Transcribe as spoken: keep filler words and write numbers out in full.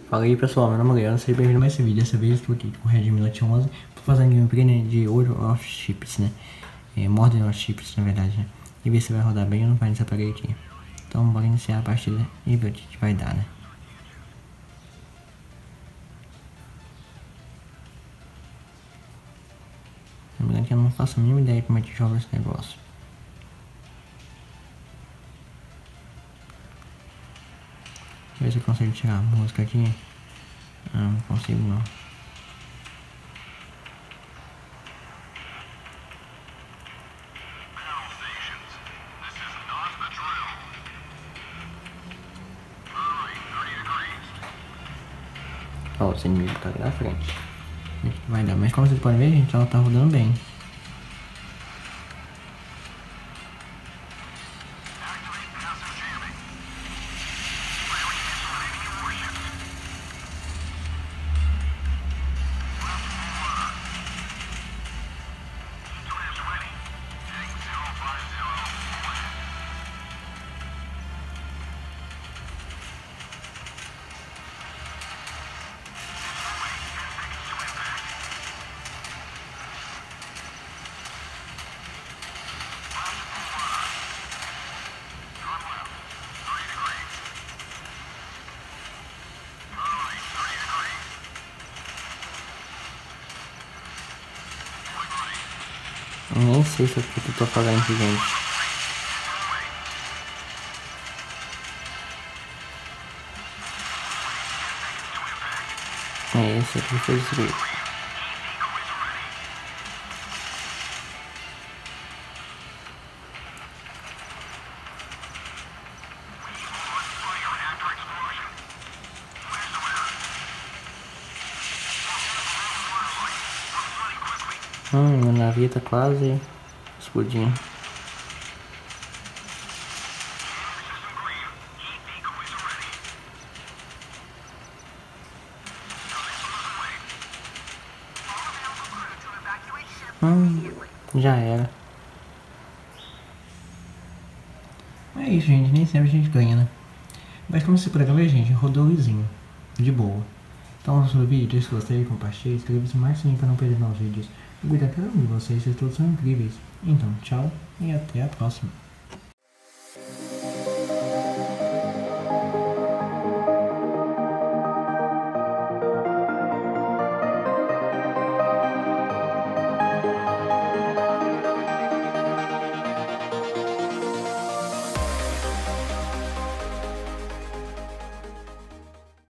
Fala aí pessoal, meu nome é Leandro, seja bem-vindo a mais esse vídeo. Dessa vez estou aqui com o Redmi Note onze. Estou fazendo gameplay, né, de Order of Ships, né? É, Modern of Ships, na verdade, né? E ver se vai rodar bem ou não vai nessa parede aqui. Então bora iniciar a partida e ver o que vai dar, né? Lembrando que eu não faço a mínima ideia como é que joga esse negócio. Deixa eu ver se eu consigo tirar a música aqui. Ah, não consigo não. Ó, oh, os inimigos tá aqui na frente. Vai dar, mas como vocês podem ver, gente, ela tá rodando bem. Eu nem sei se é porque eu tô falando aqui, gente. É esse aqui que foi destruído. Hum, meu navio tá quase explodindo. Hum, já era. É isso, gente. Nem sempre a gente ganha, né? Mas como você pode ver, gente, rodou lisinho. De boa. Então, se o vídeo, se gostei, compartilhe, inscreva-se mais para não perder novos vídeos. Cuida cada um de vocês, vocês todos são incríveis. Então, tchau e até a próxima.